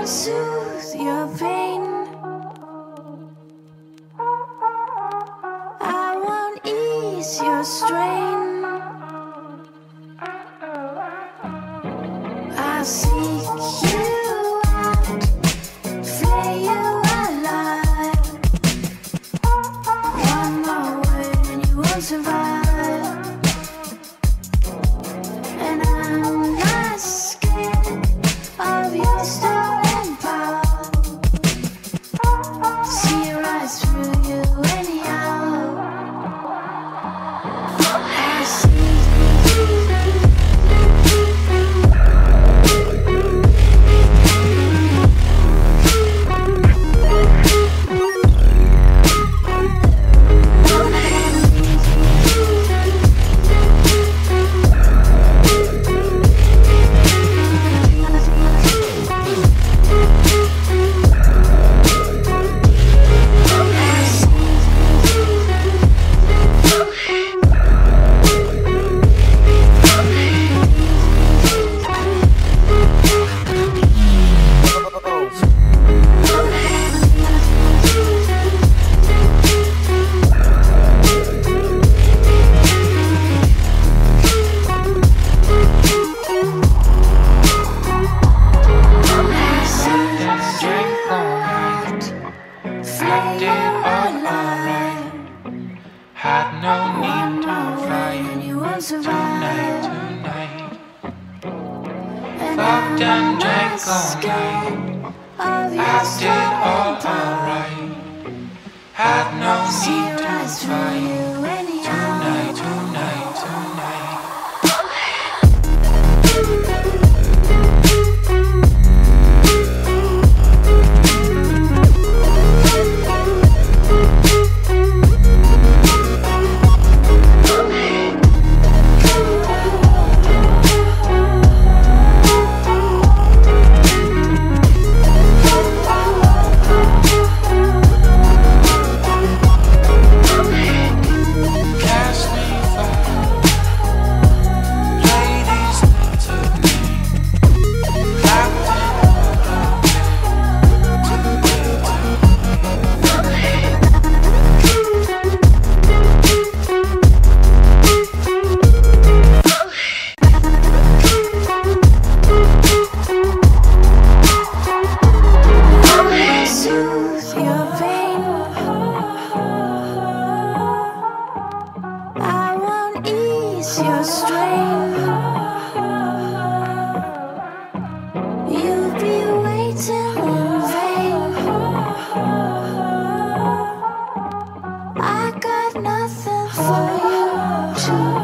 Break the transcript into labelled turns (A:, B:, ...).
A: soothe your pain. I won't ease your strain. I'll seek you out, flay you alive. One more word and you won't survive. And I'm not scared of your stolen power. See right through you anyhow. I see.
B: Had no need to fight tonight. Fucked and drank all night. Acted all alright. Had no need to fight tonight. Your strain, you'll be waiting in vain. I got nothing for you to